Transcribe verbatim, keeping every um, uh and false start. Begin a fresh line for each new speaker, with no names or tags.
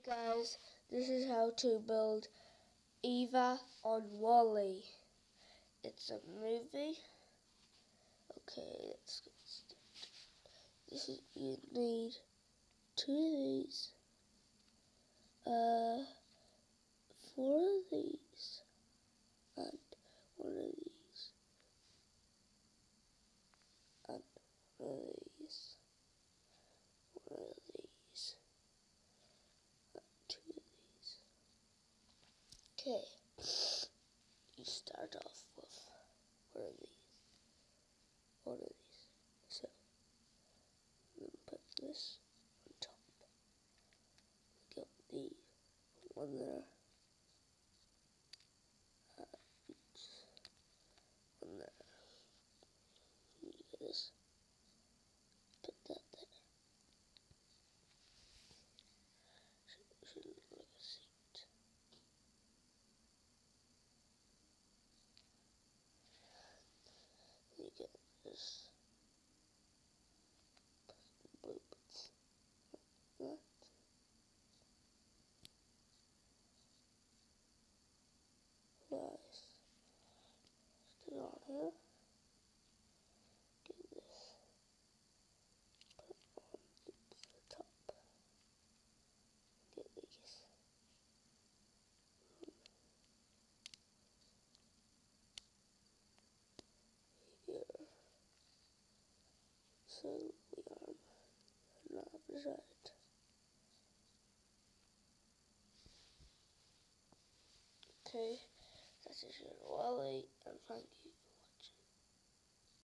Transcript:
Guys, this is how to build Eva on Wall-E. It's a movie. Okay, let's get started. This is, you need two of these, uh, four of these, and one of these, and one of these, one of these, and two of these. Okay, you start off with one of these, one of these. So, then put this on top. Get the one there, and one there. You get this. Put that there. Should, should look like a seat. You get this. Blue bits. That. Nice. Stick it on here. Get this. Put it on the top. Get these. Here. So we are not right. Okay, that's it for Wall-E, and thank you.